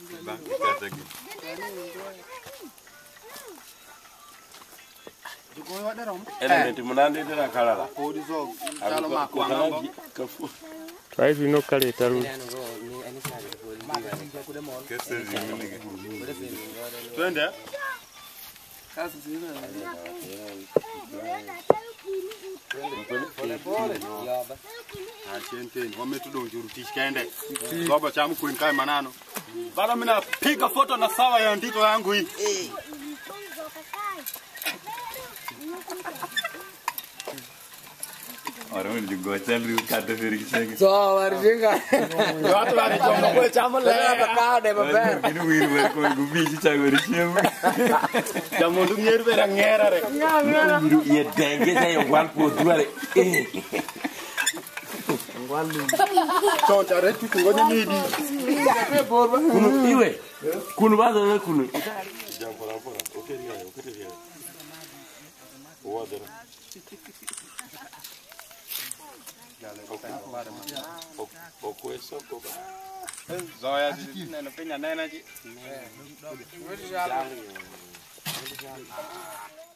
Elementi munandi tena kalala. Try to know kale taru. Twende. Asante, wametudonjurutish kaende. Baba chamu kuinkai manano. Bado mimi napiga foto na sawa ya ndito yangu hii. Orang ni juga cari kata firman. So, warjinga. Jauh lari jauh kau chamu le. Kau deh beber. Ini wir kau gubi si cari firman. Jamu tu nyer berang ngera re. Biru iya dengue saya yang wan dua le. Wan lu. Kau cari tu kau ni di. Kunu iwe. Kunu bazo le kunu. Jangan pora. Okey dia. Wajar. Oku eso kok. Zoya di nena penya nena ji.